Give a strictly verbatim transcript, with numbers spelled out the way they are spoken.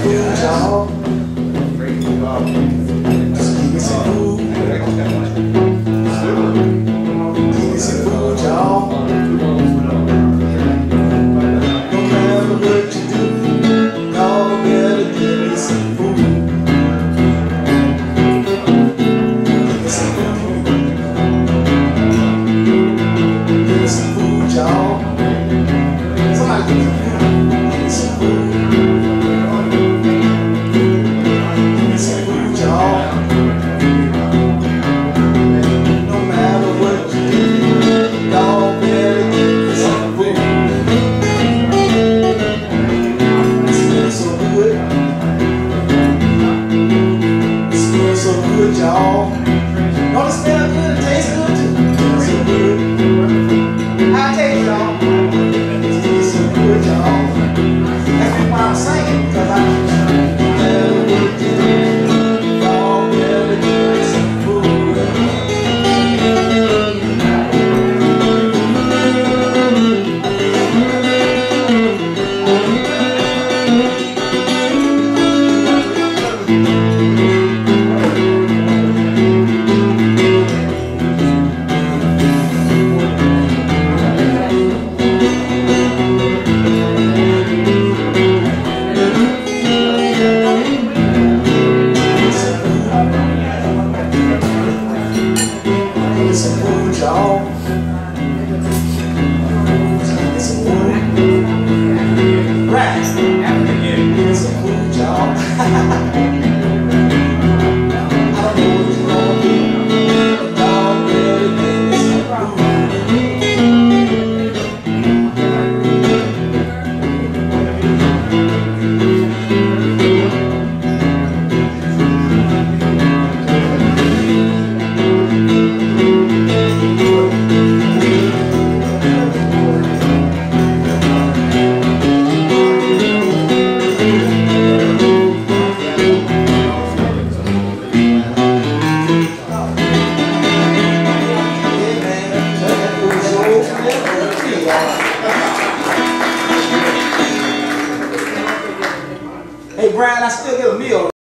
food, y'all. Give me some food. Give me some food, y'all. No matter what you do, y'all better give me some food. Give me some food. Give me some food, y'all. Somebody give me some food. Give me some food. Give me some food, y'all. No matter what you do, y'all better give me some food. It smells so good. It smells so good, y'all. Don't it smell good? It tastes good too. It smells so good. I taste y'all. It tastes so good, y'all. That's why I'm singing, because I some food, y'all. Get some food. Right. Get some food, y'all. I don't know what you're gonna do, but y'all better give me some food. Hey, Brian, I still get a meal.